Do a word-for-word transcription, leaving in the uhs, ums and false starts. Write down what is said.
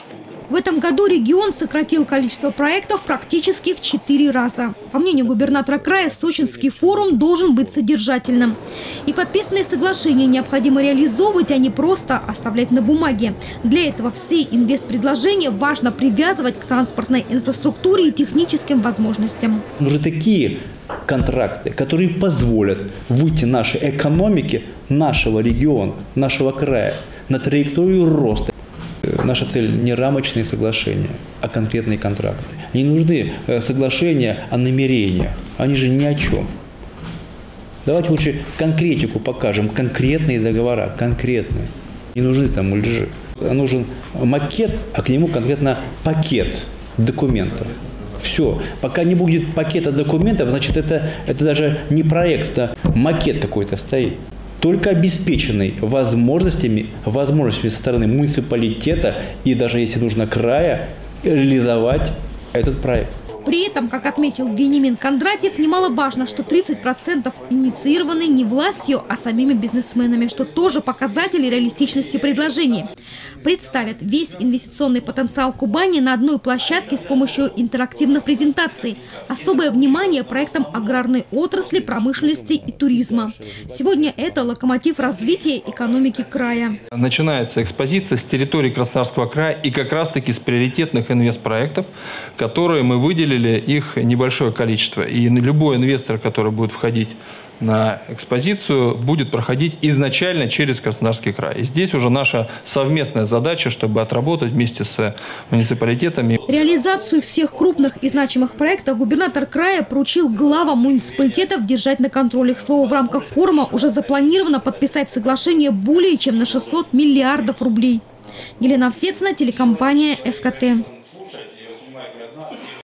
В этом году регион сократил количество проектов практически в четыре раза. По мнению губернатора края, Сочинский форум должен быть содержательным. И подписанные соглашения необходимо реализовывать, а не просто оставлять на бумаге. Для этого все инвестпредложения важно привязывать к транспортной инфраструктуре и техническим возможностям. Нужны такие контракты, которые позволят выйти нашей экономике, нашего региона, нашего края на траекторию роста. Наша цель не рамочные соглашения, а конкретные контракты. Не нужны соглашения о намерениях, они же ни о чем. Давайте лучше конкретику покажем, конкретные договора, конкретные. Не нужны там мульджи. Нужен макет, а к нему конкретно пакет документов. Все. Пока не будет пакета документов, значит, это, это даже не проект, это макет какой-то стоит. Только обеспеченный возможностями, возможностями со стороны муниципалитета и даже, если нужно, края, реализовать этот проект. При этом, как отметил Вениамин Кондратьев, немаловажно, что тридцать процентов инициированы не властью, а самими бизнесменами, что тоже показатель реалистичности предложений. Представят весь инвестиционный потенциал Кубани на одной площадке с помощью интерактивных презентаций. Особое внимание проектам аграрной отрасли, промышленности и туризма. Сегодня это локомотив развития экономики края. Начинается экспозиция с территории Краснодарского края и как раз-таки с приоритетных инвестпроектов, которые мы выделили. Их небольшое количество. И любой инвестор, который будет входить на экспозицию, будет проходить изначально через Краснодарский край. И здесь уже наша совместная задача, чтобы отработать вместе с муниципалитетами. Реализацию всех крупных и значимых проектов губернатор края поручил главам муниципалитетов держать на контроле. К слову, в рамках форума уже запланировано подписать соглашение более чем на шестьсот миллиардов рублей. Елена Овсецина, телекомпания эф ка тэ.